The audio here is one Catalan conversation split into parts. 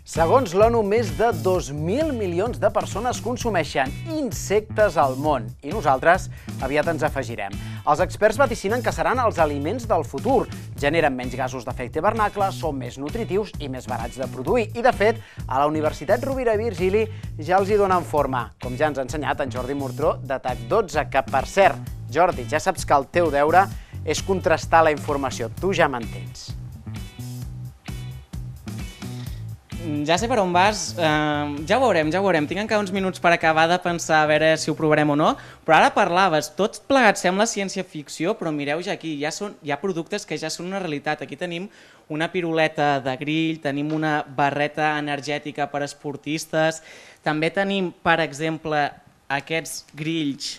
Segons l'ONU, més de 2.000 milions de persones consumeixen insectes al món i nosaltres aviat ens afegirem. Els experts vaticinen que seran els aliments del futur. Generen menys gasos d'efecte hivernacle, són més nutritius i més barats de produir. I, de fet, a la Universitat Rovira i Virgili ja els hi donen forma, com ja ens ha ensenyat en Jordi Murtró de TAC12, que, per cert, Jordi, ja saps que el teu deure és contrastar la informació. Tu ja m'entens. Ja sé per on vas, ja ho veurem. Tinc encara uns minuts per acabar de pensar a veure si ho provarem o no, però ara parlaves, tots plegats sembla ciència-ficció, però mireu ja aquí, hi ha productes que ja són una realitat. Aquí tenim una piruleta de grill, tenim una barreta energètica per a esportistes, també tenim, per exemple, aquests grills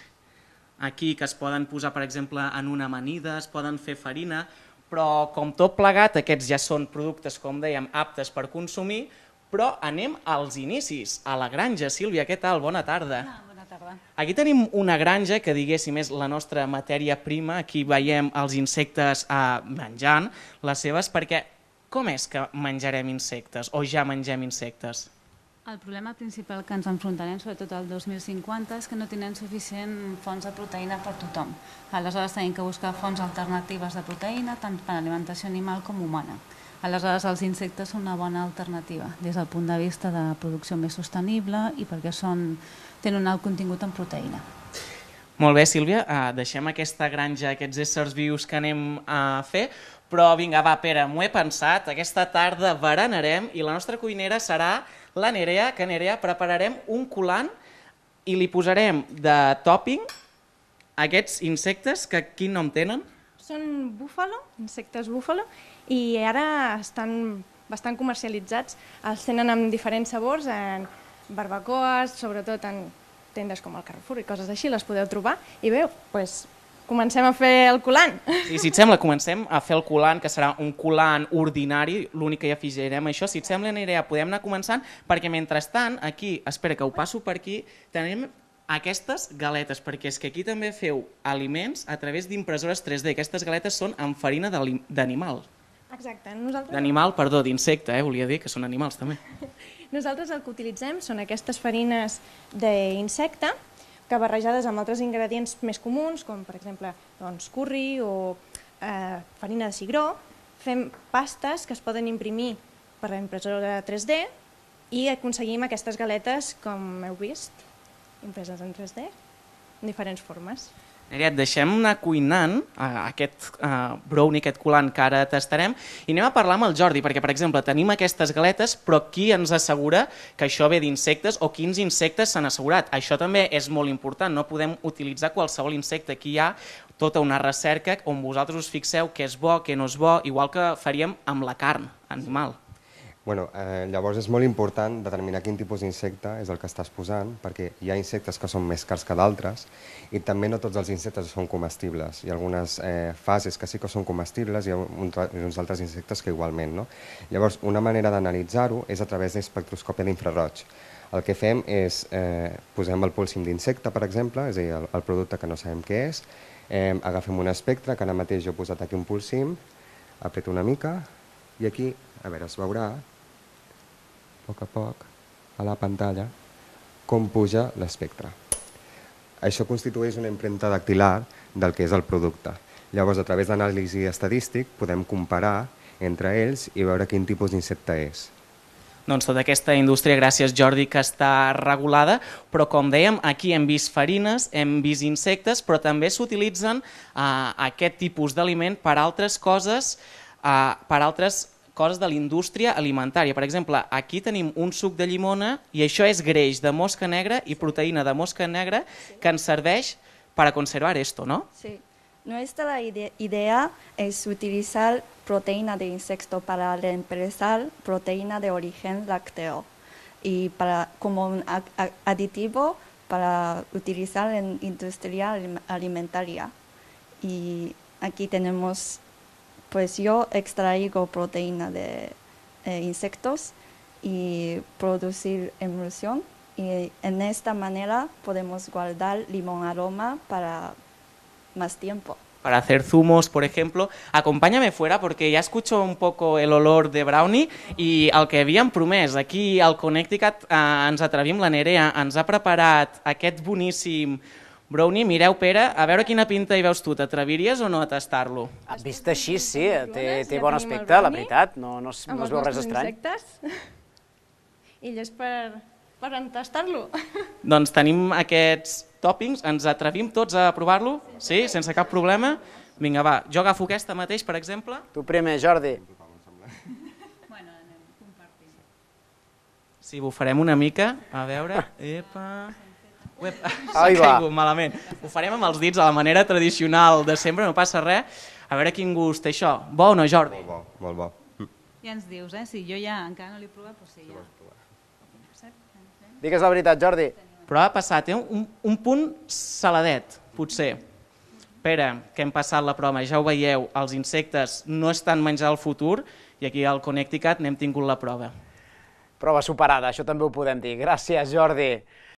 aquí que es poden posar, per exemple, en una amanida, es poden fer farina, però com tot plegat, aquests ja són productes, com dèiem, aptes per consumir, però anem als inicis, a la granja. Sílvia, què tal? Bona tarda. Bona tarda. Aquí tenim una granja que, diguéssim, és la nostra matèria prima. Aquí veiem els insectes menjant les seves, perquè com és que menjarem insectes o ja mengem insectes? El problema principal que ens enfrontarem, sobretot el 2050, és que no tenen suficient fonts de proteïna per tothom. Aleshores tenim que buscar fonts alternatives de proteïna, tant per a alimentació animal com humana. Aleshores els insectes són una bona alternativa des del punt de vista de producció més sostenible i perquè tenen un alt contingut en proteïna. Molt bé, Sílvia, deixem aquesta granja, aquests éssers vius que anem a fer, però vinga, va, Pere, m'ho he pensat, aquesta tarda berenarem i la nostra cuinera serà la Nerea, que Nerea prepararem un coulant i li posarem de tòping aquests insectes que quin nom tenen? Són búfalo, insectes búfalo, i ara estan bastant comercialitzats. Els tenen amb diferents sabors, en barbacoes, sobretot en tendes com el Carrefour i coses així, les podeu trobar. I bé, doncs comencem a fer el coulant. Sí, si et sembla, comencem a fer el coulant, que serà un coulant ordinari, l'únic que hi afegirem això. Si et sembla, Nerea, podem anar començant, perquè mentrestant, aquí, espera que ho passo per aquí, tenim aquestes galetes, perquè és que aquí també feu aliments a través d'impressores 3D. Aquestes galetes són amb farina d'animal. Exacte. D'animal, perdó, d'insecte, volia dir que són animals també. Nosaltres el que utilitzem són aquestes farines d'insecte, que barrejades amb altres ingredients més comuns, com per exemple curri o farina de cigró, fem pastes que es poden imprimir per la impressora 3D i aconseguim aquestes galetes, com heu vist, impreses en 3D, en diferents formes. Nerea, et deixem anar cuinant aquest brownie, aquest coulant que ara tastarem, i anem a parlar amb el Jordi, perquè, per exemple, tenim aquestes galetes, però qui ens assegura que això ve d'insectes o quins insectes s'han assegurat? Això també és molt important, no podem utilitzar qualsevol insecte. Aquí hi ha tota una recerca on vosaltres us fixeu què és bo, què no és bo, igual que faríem amb la carn animal. Llavors és molt important determinar quin tipus d'insecte és el que estàs posant, perquè hi ha insectes que són més cars que d'altres i també no tots els insectes són comestibles. Hi ha algunes fases que sí que són comestibles i hi ha uns altres insectes que igualment. Llavors, una manera d'analitzar-ho és a través d'espectroscòpia d'infraroig. El que fem és posem el polsim d'insecte, per exemple, és a dir, el producte que no sabem què és, agafem un espectre, que ara mateix jo he posat aquí un polsim, apreto una mica i aquí, a veure, es veurà a poc a la pantalla com puja l'espectre. Això constitueix una empremta dactilar del que és el producte. Llavors, a través d'anàlisi estadístic, podem comparar entre ells i veure quin tipus d'insecte és. Doncs tota aquesta indústria, gràcies Jordi, que està regulada, però com dèiem, aquí hem vist farines, hem vist insectes, però també s'utilitzen aquest tipus d'aliment per altres coses, de la indústria alimentària. Per exemple, aquí tenim un suc de llimona i això és greix de mosca negra i proteïna de mosca negra que ens serveix para conservar esto, ¿no? Sí. Nuestra idea es utilizar proteína de insecto para reemplazar proteína de origen lácteo y como un aditivo para utilizar en industria alimentaria. Y aquí tenemos, pues yo extraigo proteína de insectos y producir emulsión y en esta manera podemos guardar limón aroma para más tiempo. para hacer zumos, por ejemplo. Acompáñame fuera porque ya escucho un poco el olor de brownie i el que havíem promès. Aquí al Connecticut ens atrevim, la Nerea ens ha preparat aquest boníssim brownie. Mireu, Pere, a veure quina pinta hi veus tu. T'atreviries o no a tastar-lo? Vist així, sí, té bon aspecte, la veritat, no es veu res estrany. I és per tastar-lo. Doncs tenim aquests tòpings, ens atrevim tots a provar-lo? Sí, sense cap problema? Vinga, va, jo agafo aquesta mateix, per exemple. Tu primer, Jordi. Sí, bufarem una mica, a veure... Epa... S'ha Ai, va. caigut malament. Ho farem amb els dits a la manera tradicional de sempre, no passa res. A veure quin gust té això. Bo o no, Jordi? Molt bo, molt bo. Ja ens dius, si jo ja encara no l'he provat, però sí, ja. Digues la veritat, Jordi. Però ha passat un punt saladet, potser. Pere, que hem passat la prova, ja ho veieu, els insectes no estan menjar al futur i aquí al Connecticut n'hem tingut la prova. Prova superada, això també ho podem dir. Gràcies, Jordi.